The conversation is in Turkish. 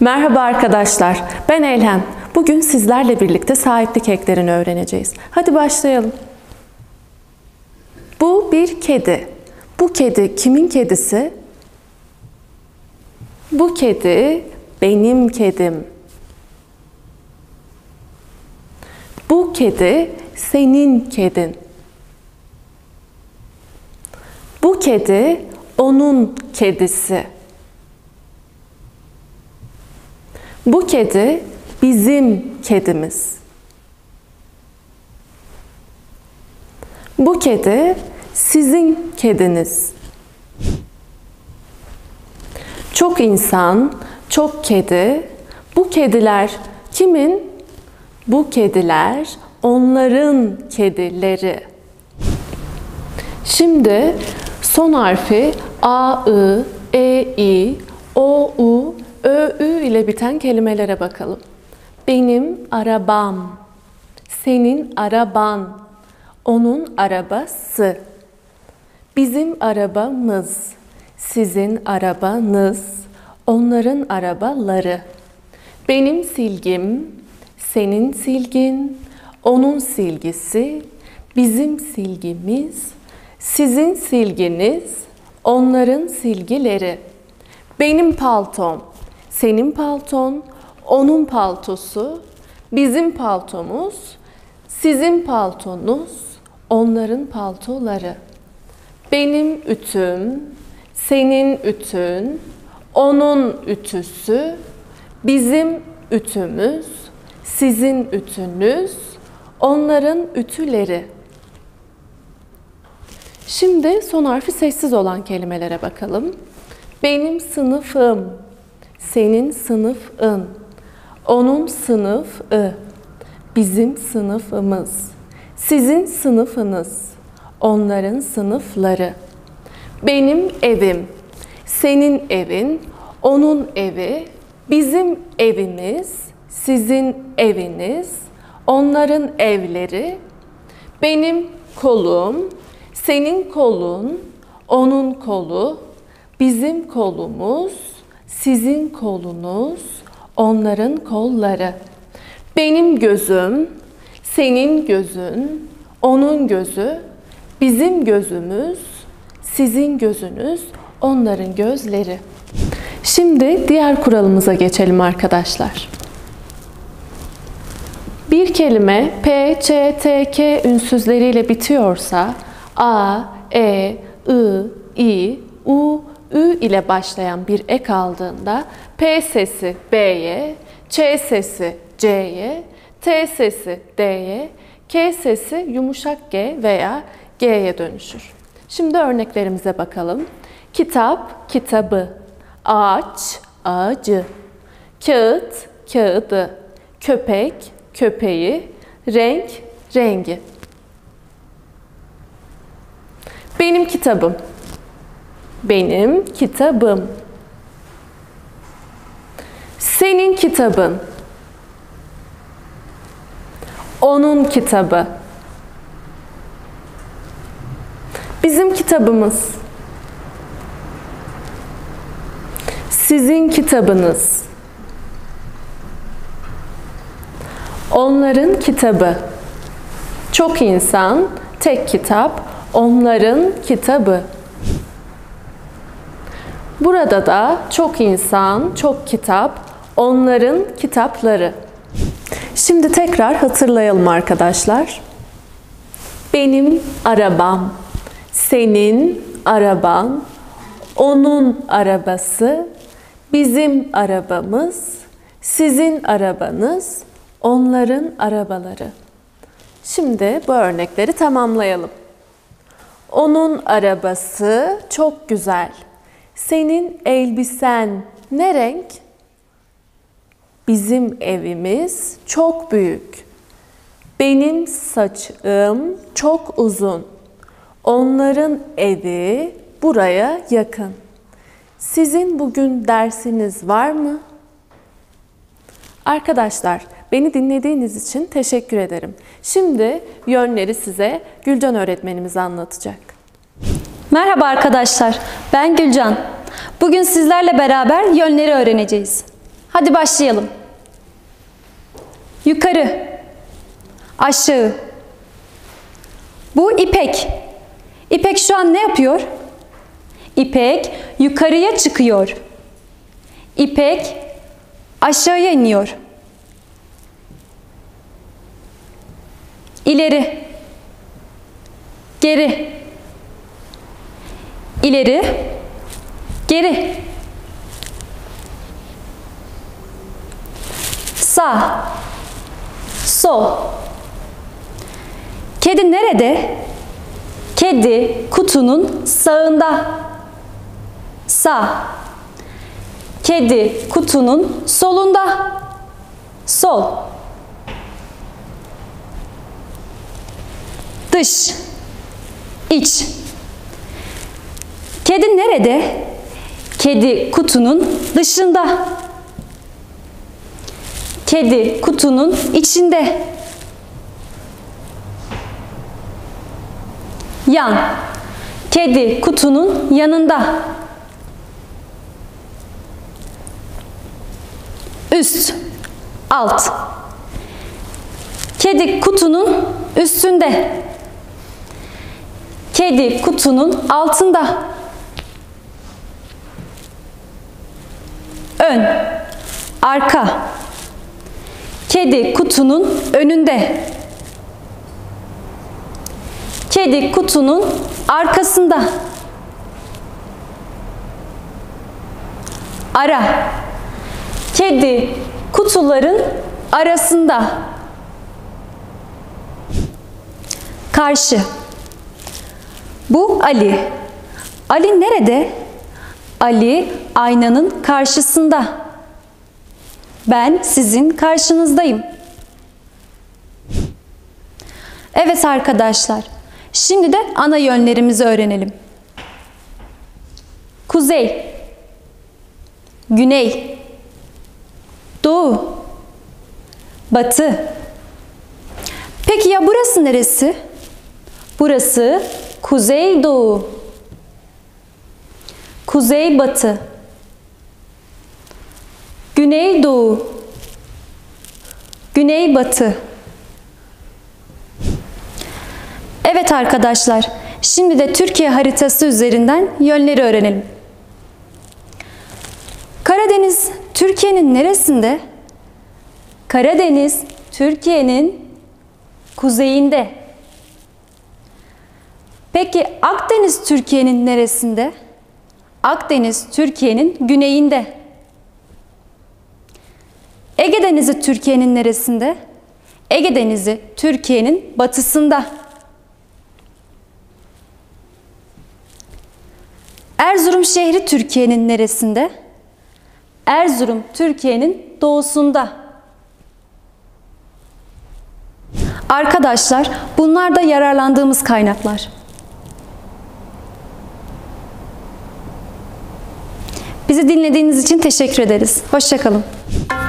Merhaba arkadaşlar, ben Elhem. Bugün sizlerle birlikte sahiplik eklerini öğreneceğiz. Hadi başlayalım. Bu bir kedi. Bu kedi kimin kedisi? Bu kedi benim kedim. Bu kedi senin kedin. Bu kedi onun kedisi. Bu kedi bizim kedimiz. Bu kedi sizin kediniz. Çok insan, çok kedi. Bu kediler kimin? Bu kediler onların kedileri. Şimdi son harfi A, I, E, I, O, U, Ö, Ü ile biten kelimelere bakalım. Benim arabam, senin araban, onun arabası. Bizim arabamız, sizin arabanız, onların arabaları. Benim silgim, senin silgin, onun silgisi, bizim silgimiz, sizin silginiz, onların silgileri. Benim paltom, senin palton, onun paltosu, bizim paltomuz, sizin paltonuz, onların paltoları. Benim ütüm, senin ütün, onun ütüsü, bizim ütümüz, sizin ütünüz, onların ütüleri. Şimdi son harfi sessiz olan kelimelere bakalım. Benim sınıfım, senin sınıfın, onun sınıfı, bizim sınıfımız, sizin sınıfınız, onların sınıfları. Benim evim, senin evin, onun evi, bizim evimiz, sizin eviniz, onların evleri. Benim kolum, senin kolun, onun kolu, bizim kolumuz, sizin kolunuz, onların kolları. Benim gözüm, senin gözün, onun gözü, bizim gözümüz, sizin gözünüz, onların gözleri. Şimdi diğer kuralımıza geçelim arkadaşlar. Bir kelime P, Ç, T, K ünsüzleriyle bitiyorsa A, E, I, I, U, Ü ile başlayan bir ek aldığında P sesi B'ye, Ç sesi C'ye, T sesi D'ye, K sesi yumuşak G veya G'ye dönüşür. Şimdi örneklerimize bakalım. Kitap, kitabı. Ağaç, ağacı. Kağıt, kağıdı. Köpek, köpeği. Renk, rengi. Benim kitabım. Benim kitabım. Senin kitabın. Onun kitabı. Bizim kitabımız. Sizin kitabınız. Onların kitabı. Çok insan, tek kitap, onların kitabı. Burada da çok insan, çok kitap, onların kitapları. Şimdi tekrar hatırlayalım arkadaşlar. Benim arabam, senin araban, onun arabası, bizim arabamız, sizin arabanız, onların arabaları. Şimdi bu örnekleri tamamlayalım. Onun arabası çok güzel. Senin elbisen ne renk? Bizim evimiz çok büyük. Benim saçım çok uzun. Onların evi buraya yakın. Sizin bugün dersiniz var mı? Arkadaşlar, beni dinlediğiniz için teşekkür ederim. Şimdi yönleri size Gülcan öğretmenimiz anlatacak. Merhaba arkadaşlar, ben Gülcan. Bugün sizlerle beraber yönleri öğreneceğiz. Hadi başlayalım. Yukarı, aşağı. Bu İpek. İpek şu an ne yapıyor? İpek yukarıya çıkıyor. İpek aşağıya iniyor. İleri, geri, ileri, geri, sağ, sol. Kedi nerede? Kedi kutunun sağında. Sağ. Kedi kutunun solunda. Sol. Dış, iç. Kedi nerede? Kedi kutunun dışında. Kedi kutunun içinde. Yan. Kedi kutunun yanında. Üst, alt. Kedi kutunun üstünde. Kedi kutunun altında. Ön, arka. Kedi kutunun önünde. Kedi kutunun arkasında. Ara. Kedi kutuların arasında. Karşı. Bu Ali. Ali nerede? Ali aynanın karşısında. Ben sizin karşınızdayım. Evet arkadaşlar. Şimdi de ana yönlerimizi öğrenelim. Kuzey, güney, doğu, batı. Peki ya burası neresi? Burası kuzeydoğu, kuzeybatı, güneydoğu, güneybatı. Evet arkadaşlar, şimdi de Türkiye haritası üzerinden yönleri öğrenelim. Karadeniz Türkiye'nin neresinde? Karadeniz Türkiye'nin kuzeyinde. Peki Akdeniz Türkiye'nin neresinde? Akdeniz Türkiye'nin güneyinde. Ege Denizi Türkiye'nin neresinde? Ege Denizi Türkiye'nin batısında. Erzurum şehri Türkiye'nin neresinde? Erzurum Türkiye'nin doğusunda. Arkadaşlar, bunlar da yararlandığımız kaynaklar. Bizi dinlediğiniz için teşekkür ederiz. Hoşça kalın.